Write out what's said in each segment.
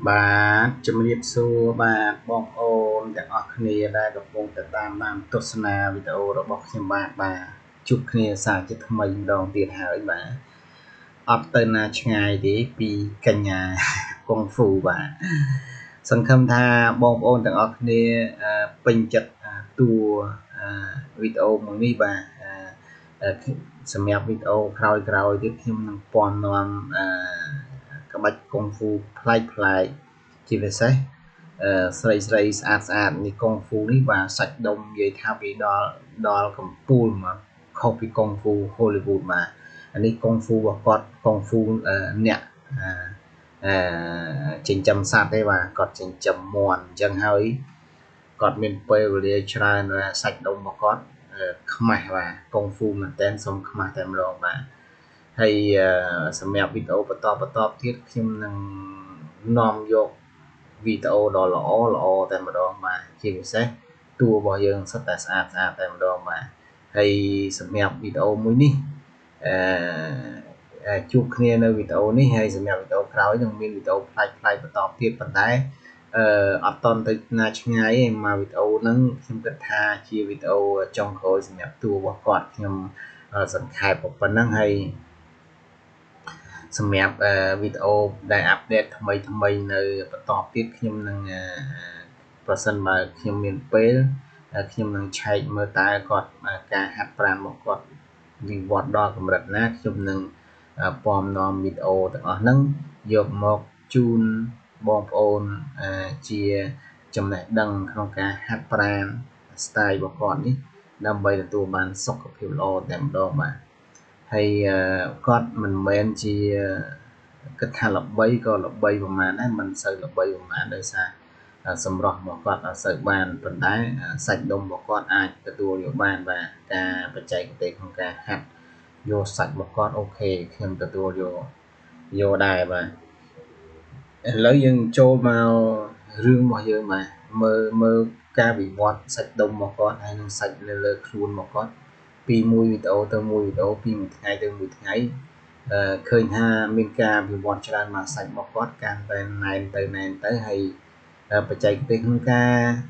បាទជំរាបសួរបាទបងប្អូនទាំងអស់គ្នាដែលកំពុងតែតាមដានទស្សនាវីដេអូរបស់ខ្ញុំបាទជួបគ្នាសារជាថ្មីម្ដងទៀតហើយបាទអត់ទៅណាឆ្ងាយទេពីកញ្ញាកុងហ្វូបាទសង្ឃឹមថាបងប្អូនទាំងអស់គ្នាពេញចិត្តតួវីដេអូមួយនេះបាទសម្រាប់វីដេអូក្រោយៗទៀតខ្ញុំនឹងពណ៌នាំក្បាច់កុងហ្វូប្លែកជាពិសេសស្រីស្អាតនេះកុងហ្វូនេះបាទសាច់ដុំនិយាយថាវាដល់កំពូលមកខុសពីកុងហ្វូ Hollywood បាទអានេះកុងហ្វូរបស់គាត់កុងហ្វូអ្នកចិញ្ចឹមសត្វទេបាទគាត់ចិញ្ចឹមមាន់អញ្ចឹងហើយគាត់មានពេលវេលាច្រើនសាច់ដុំរបស់គាត់ខ្មាស់បាទកុងហ្វូមែនតើសុំខ្មាស់តែម្ដងបាទហើយសម្រាប់វីដេអូបន្តទៀតខ្ញុំនឹងនាំយកវីដេអូដ៏ល្អតែម្ដងបាទជាពិសេសតួរបស់យើងសុទ្ធតែស្អាតតែម្ដងបាទហើយសម្រាប់វីដេអូមួយនេះជួបគ្នានៅវីដេអូនេះហើយសម្រាប់វីដេអូក្រោយនឹងមានវីដេអូប្លែកបន្តទៀតប៉ុន្តែអត់តន់ទៅណាឆ្ងាយទេមកវីដេអូហ្នឹងខ្ញុំគិតថាជាវីដេអូចុងក្រោយសម្រាប់តួរបស់គាត់ខ្ញុំសង្ខេបប៉ុណ្ណឹងហើយសម្រាប់វីដេអូដែលអាប់ដេតថ្មីនៅបន្តទៀតខ្ញុំនឹងប្រសិនបើខ្ញុំមានពេលខ្ញុំនឹងឆែកមើលតើគាត់ការហាត់ប្រាណរបស់គាត់វិវត្តដល់កម្រិតណាខ្ញុំនឹងពំនាំវីដេអូទាំងអស់ហ្នឹងយកមកជូនបងប្អូនជាចំណេះដឹងក្នុងការហាត់ប្រាណ style របស់គាត់នេះដើម្បីទទួលបានសុខភាពល្អតែម្ដងបាទហើយគាត់មិនមែនជាគិតថាល្បីក៏ល្បីប្រហែលដែរមិនសូវល្បីប្រហែលដោយសារសម្រស់របស់គាត់អត់សូវបានប៉ុន្តែសាច់ដុំរបស់គាត់អាចទទួលយកបានបាទការបច្ចេកទេសក្នុងការហាត់យកសាច់របស់គាត់អូខេខ្ញុំទទួលយកដែរបាទឥឡូវយើងចូលមករឿងរបស់យើងបាទមើលការវិវត្តសាច់ដុំរបស់គាត់ហើយនឹងសាច់លើខ្លួនរបស់គាត់ពីមួយវីដេអូទៅមួយវីដេអូពីមួយថ្ងៃទៅមួយថ្ងៃឃើញថាមានការវិវត្តច្រើនមកសាច់របស់គាត់កាន់តែណែនទៅហើយបច្ចេកទេសក្នុងការ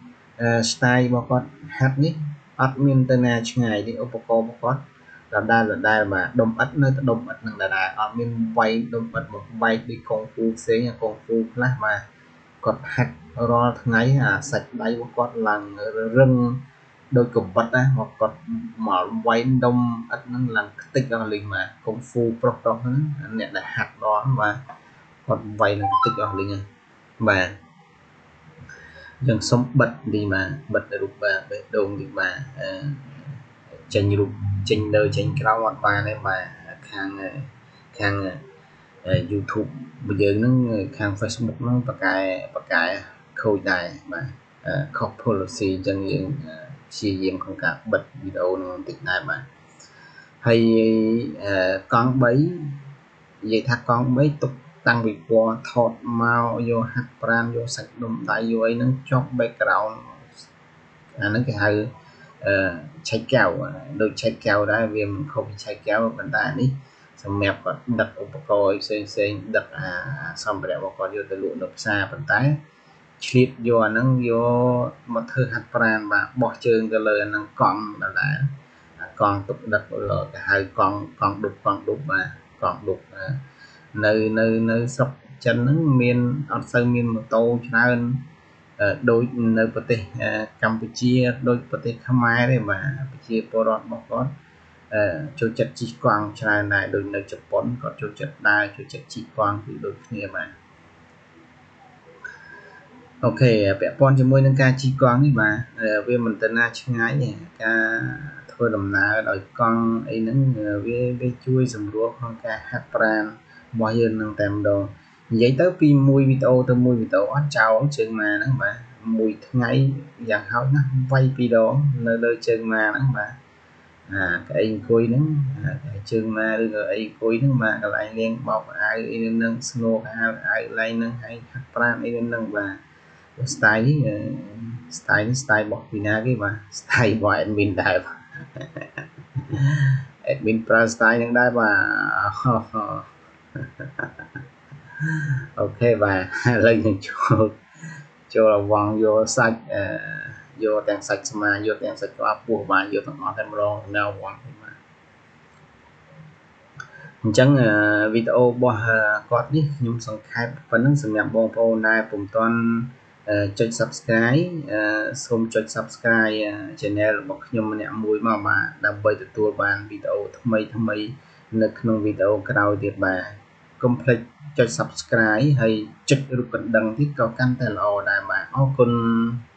style របស់គាត់ហាត់នេះអត់មានទៅណាឆ្ងាយទេឧបករណ៍របស់គាត់ដដែលបាទដុំឥដ្ឋនៅតែដុំឥដ្ឋនឹងដដែលអត់មានវាយដុំឥដ្ឋមកបែកដូចកុងហ្វូផ្សេងកុងហ្វូខ្លះបាទគាត់ហាត់រាល់ថ្ងៃអាសាច់ដៃរបស់គាត់ឡើងរឹងដូចកបិតណាមកគាត់មកវាយដុំឥដ្ឋនឹងឡើងខ្ទេចអស់លេងបាទកុងហ្វូប្រុសហ្នឹងអ្នកដែលហាត់ដល់បាទគាត់វាយឡើងខ្ទេចអស់លេងហ្នឹងបាទយើងសុំបិទទីបាទបិទរូបបាទបេះដូងទីបាទចេញរូបចេញលើចេញក្រោមអត់បានទេបាទខាងYouTube របស់យើងហ្នឹងខាង Facebook ហ្នឹងបកែខូចដែរបាទខុស policy អញ្ចឹងយើងព្យាយាមក្នុងការបិទវីដេអូហ្នឹងបន្តិចដែរបាទហើយកង់3និយាយថាកង់3ទុកតាំងពីពណ៌ថតមកយកហាត់ប្រាណយកសាច់ដុំដៃយកអីហ្នឹងចុះ background អាហ្នឹងគេហៅឆែកកែវដូចឆែកកែវដែរវាមិនខុសពីឆែកកែវប៉ុន្តែនេះសម្រាប់គាត់ដឹកឧបករណ៍ផ្សេងដឹកសម្ភារៈរបស់គាត់យកទៅលក់នៅផ្សារប៉ុន្តែឆ្លៀតយកអាហ្នឹងយកមកធ្វើហាត់ប្រាណបាទបោះជើងទៅលើអាហ្នឹងកង់ដែរកង់ទុកដឹកគេហៅកង់ឌុបបាទកង់ឌុបនៅស្រុកចិនហ្នឹងមានអត់សូវមានម៉ូតូច្រើនដូចនៅប្រទេសកម្ពុជាដូចប្រទេសខ្មែរទេបាទប្រជាពលរដ្ឋរបស់គាត់ចូលចិត្តជិះកង់ច្រើនដែរដូចនៅជប៉ុនគាត់ចូលចិត្តដើរចូលចិត្តជិះកង់គឺដូចគ្នាបាទអូខេពាក់ព័ន្ធជាមួយនឹងការជិះកង់នេះបាទវាមិនទៅណាឆ្ងាយទេការធ្វើដំណើរដោយកង់អីហ្នឹងវាជួយសម្រួលក្នុងការហាត់ប្រាណរបស់យើងនឹងតែម្ដងនិយាយទៅពីមួយវីដេអូទៅមួយវីដេអូអត់ចោលជើងម៉ាហ្នឹងបាទមួយថ្ងៃយ៉ាងហោចណាស់វាយ2ដងនៅលើជើងម៉ាហ្នឹងបាទកៅអីអង្គុយហ្នឹងជើងម៉ាឬក៏អីអង្គុយហ្នឹងបាទកន្លែងលាងបោកអាវអីនឹងស្នូកអាវឡើងហ្នឹងហើយហាត់ប្រាណអីនឹងបាទstyle នេះ style របស់ពីណាគេបាទ style របស់ admin ដែរ admin ប្រើ style ហ្នឹងដែរបាទ ok và lên những chỗ là vòng vô sạch vô tiền sạch mà vô tiền sạch có buộc và vô thằng họ thêm rồi nào vòng chẳng video bỏ quạt đi nhưng xong khai phần năng sự nhập bông phô này cùng toàn cho subscribe xong cho subscribe channel bọc nhưng mà mùi mà đã bởi từ tua bàn video tham mây nơiក្នុងvideoក្រោយទៀតបាទកុំភ្លេចចុច subscribe ហើយចុចរូបកណ្ដឹងទៀតក៏កាន់តែល្អដែរបាទអរគុណ